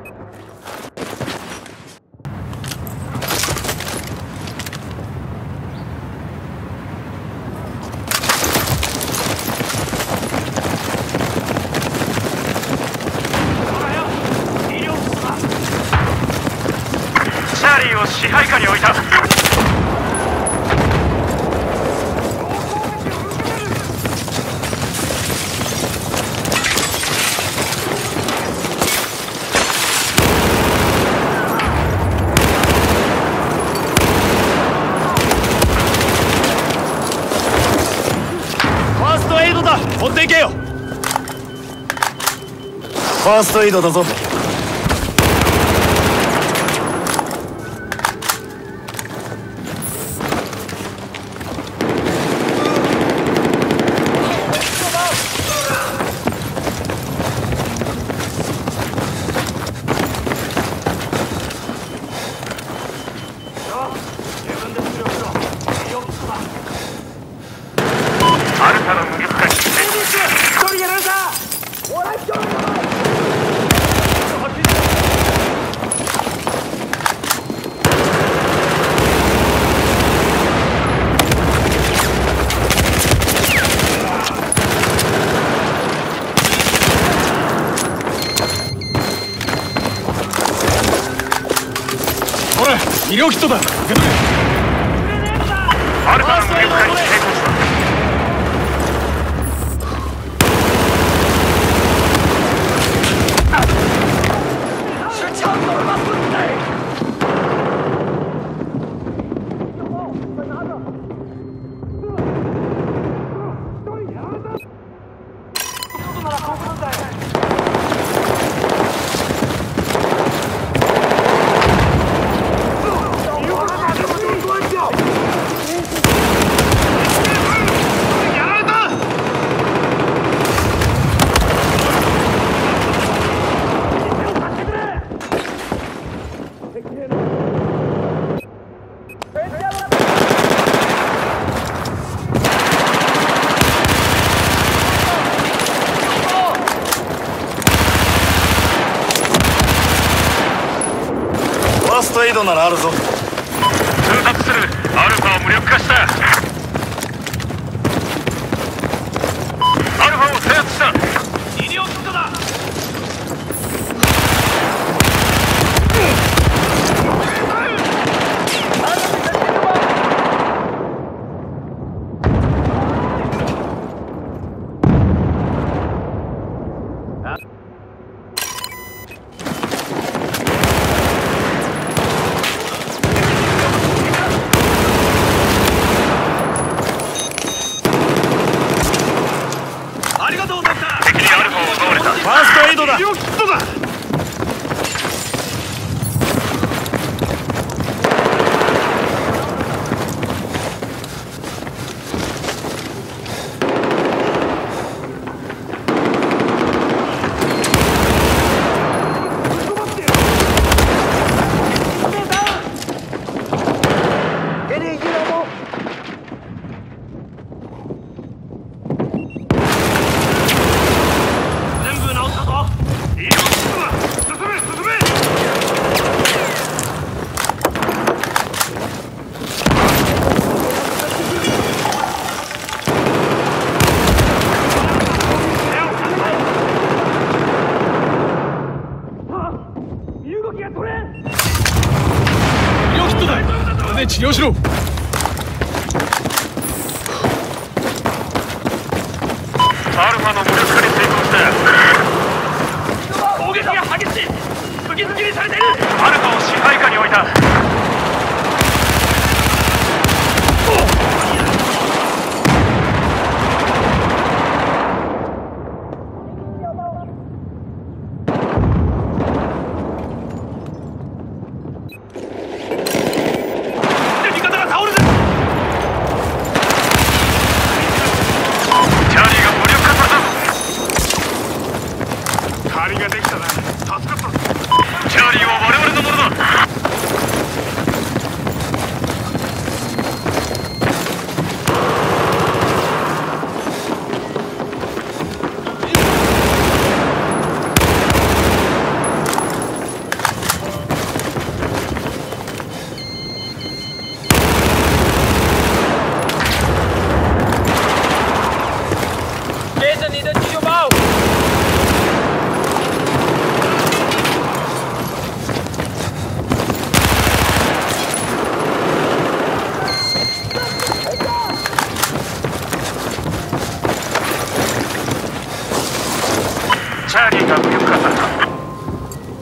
チャーリーを支配下に置いた。 追っていけよ。ファーストエイドだぞ。 アルファの無力化に医療キットだ。受け取れ。 アルファの無力化に成功した。 ファーストエイドならあるぞ。 通達する。アルファを無力化した。アルファを制圧した。医療キットだ。敵にアルファを奪われた。 ファーストエイドだ。 医療キットだ。 治療しろ。 アルファの無力化に成功した。攻撃が激しい。釘付けにされている。アルファを支配下に置いた。チャーリーは我々のものだ。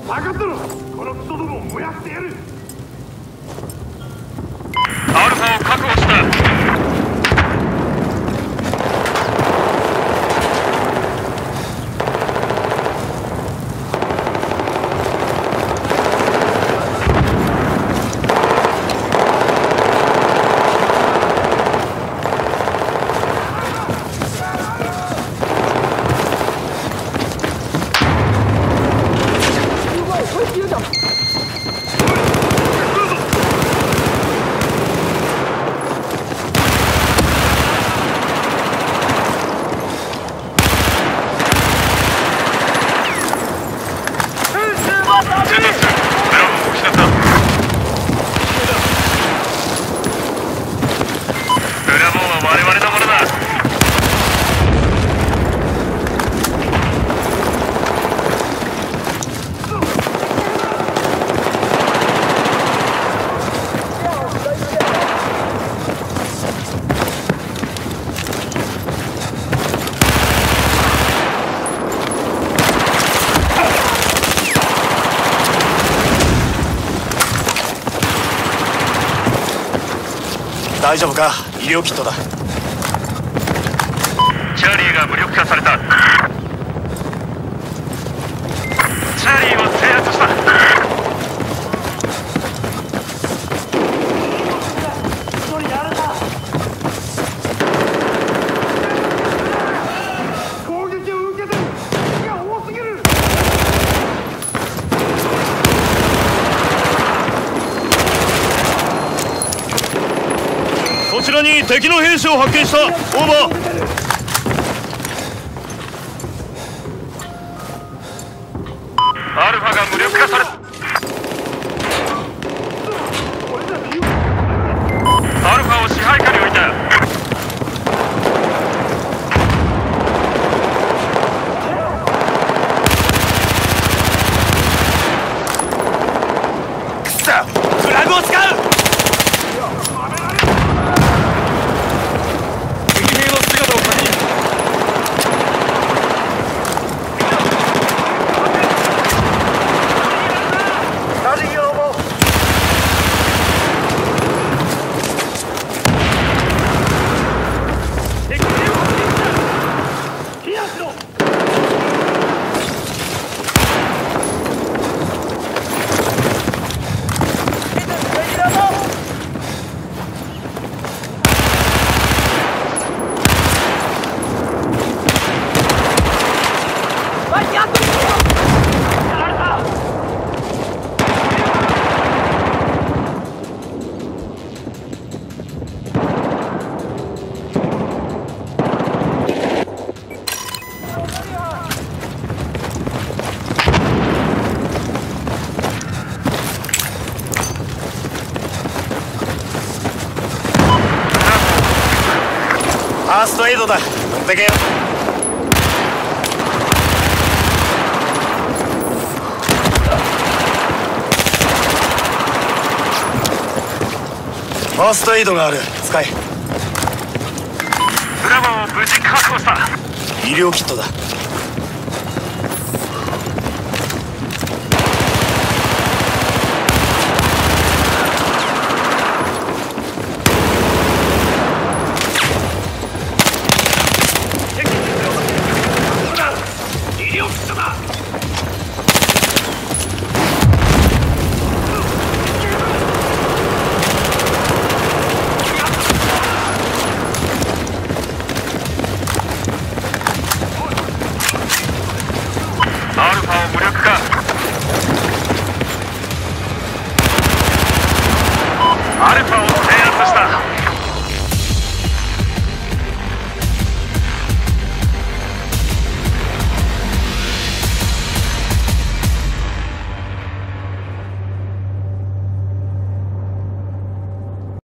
分かったろ。このクソどもを燃やしてやる。アルファを確保した。 大丈夫か？医療キットだ。 チャーリーが無力化された。チャーリーを制圧した。攻撃を受けてる。敵が多すぎる。 こちらに敵の兵士を発見した。オーバー。 アルファが無力化された。アルファを支配下に置いた。 くそ！フラグを使う！ファーストエイドだ。乗ってけよ。ファーストエイドがある。使え。 ブラボーを無事確保した。 医療キットだ。 アルファを無力化。アルファを